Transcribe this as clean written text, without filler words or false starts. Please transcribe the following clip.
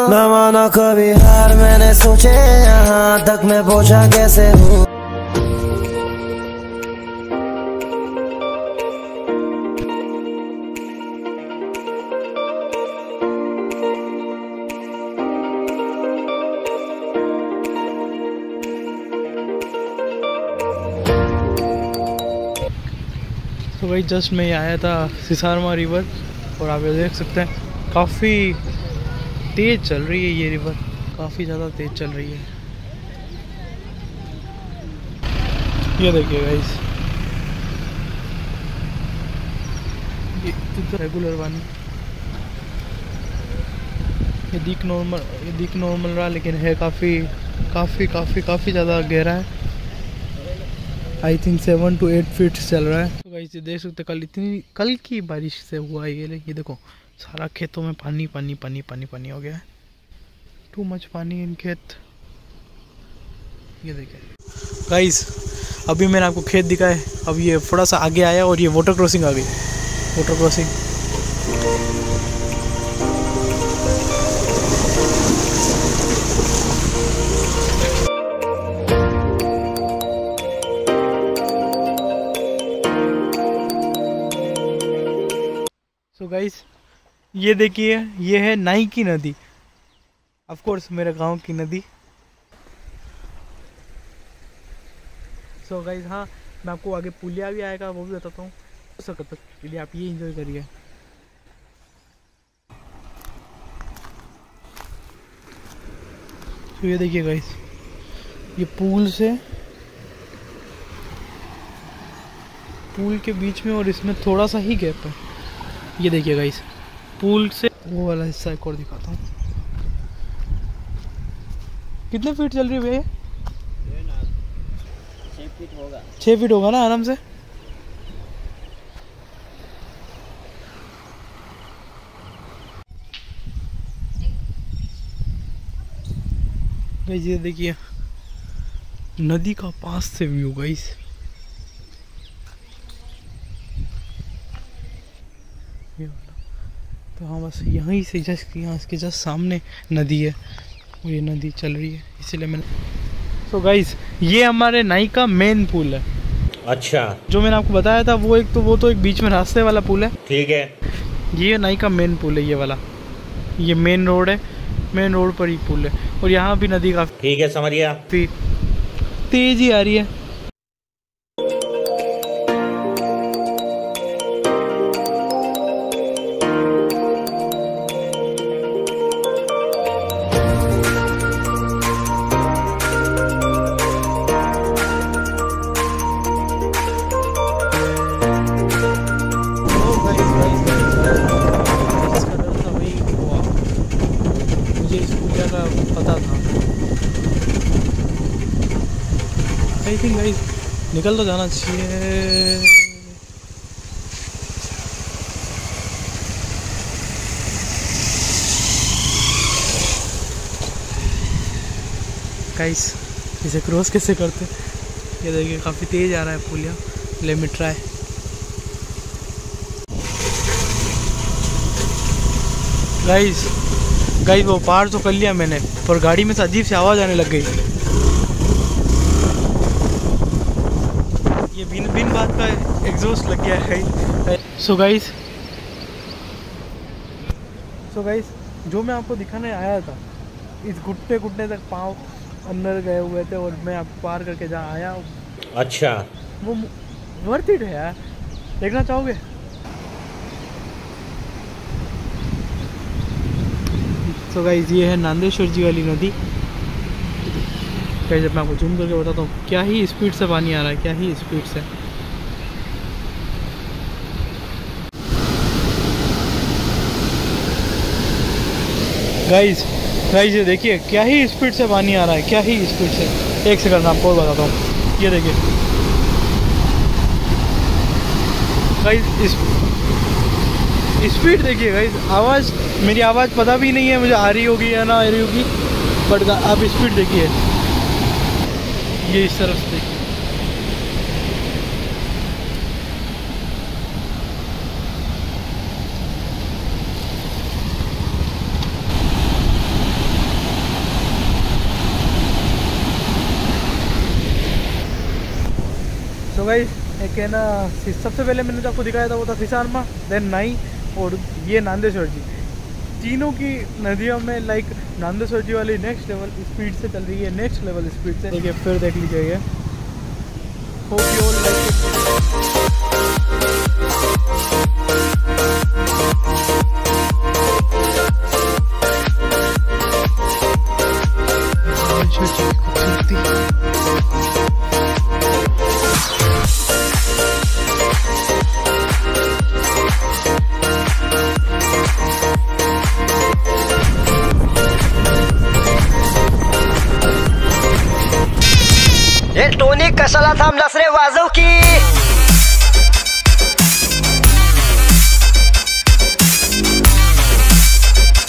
न माना कभी हार मैंने सोचे यहाँ तक मैं पहुंचा कैसे हूँ। तो भाई जस्ट मैं आया था सिसारमा रिवर और आप ये देख सकते हैं काफ़ी तेज़ चल रही है ये रिवर, काफ़ी ज़्यादा तेज़ चल रही है। ये देखिए गाइस, ये तो रेगुलर पानी, ये दिख नॉर्मल रहा लेकिन है काफ़ी ज़्यादा गहरा है। आई थिंक 7 to 8 फीट चल रहा है। तो गाइस ये देख सकते कल की बारिश से हुआ है ये देखो सारा खेतों में पानी हो गया है। टू मच पानी इन खेत। ये देखिए गाइस, अभी मैंने आपको खेत दिखाया, अब ये थोड़ा सा आगे आया और ये वाटर क्रॉसिंग आ गई। वाटर क्रॉसिंग तो गाइस ये देखिए, ये है नाई की नदी, ऑफ कोर्स मेरे गांव की नदी। सो गाइस हाँ, मैं आपको आगे पुलिया भी आएगा वो भी बताता हूँ, तक के लिए आप ये एंजॉय करिए। तो ये देखिए गाइस, ये पूल के बीच में और इसमें थोड़ा सा ही गैप है। ये देखिए गाइस, पूल से वो वाला हिस्सा एक और दिखाता हूँ। कितने फीट चल रही है भैया? 6 फीट होगा ना आराम से। गाइस ये देखिए नदी का पास से व्यू गाइस। तो हाँ बस यहीं से यहाँ इसके जस्ट सामने नदी है और ये नदी चल रही है, इसीलिए मैंने। तो गाइस ये हमारे नाई का मेन पुल है। अच्छा, जो मैंने आपको बताया था वो एक बीच में रास्ते वाला पुल है। ठीक है, ये नाई का मेन पुल है, ये वाला, ये मेन रोड है, मेन रोड पर ही पुल है और यहाँ भी नदी काफी, ठीक है, समझ गया, तेज ही आ रही है। पता था आई थिंक गाइस, निकल तो जाना चाहिए। गाइस इसे क्रॉस कैसे करते? ये देखिए काफ़ी तेज आ रहा है पुलिया, लिमिट ट्राई। गाइस वो पार तो कर लिया मैंने, पर गाड़ी में से अजीब सी आवाज़ आने लग गई। ये बिन बात का एग्जॉस्ट लग गया है। सो गाइस जो मैं आपको दिखाने आया था, इस घुटने तक पाँव अंदर गए हुए थे और मैं आपको पार करके जहाँ आया, अच्छा, वो वर्थ इट है यार। देखना चाहोगे? तो गाइस ये है नांदेश्वर जी वाली नदी। गाइस मैं आपको जूम करके बताता हूँ, क्या ही स्पीड से पानी आ रहा है, क्या ही स्पीड से। गाइस ये देखिए क्या ही स्पीड से पानी आ रहा है, क्या ही स्पीड से। एक सेकंड आपको बताता हूँ, ये देखिए गाइस, स्पीड देखिए गाइस। मेरी आवाज़ पता भी नहीं है मुझे आ रही होगी या ना आ रही होगी, बट आप स्पीड देखिए, ये इस तरफ से देखिए। गाइस एक है ना, सबसे पहले मैंने जो आपको दिखाया था वो था सिसारमा, देन नाई और ये नांदेश्वर जी। तीनों की नदियों में लाइक नांदेश्वर जी वाली नेक्स्ट लेवल स्पीड से चल रही है, नेक्स्ट लेवल स्पीड से। देखिए फिर देख लीजिए ये, hope you all like Tony कशाला थांबलास रे, वाजव की